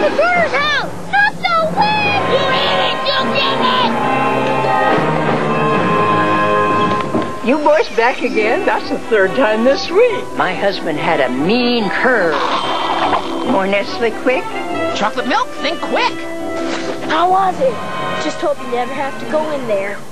the Carter's house! Not the wind! You hit it! You get it! You boys back again? That's the third time this week. My husband had a mean curve. More Nesquik quick? Chocolate milk? Think quick. How was it? Just hope you never have to go in there.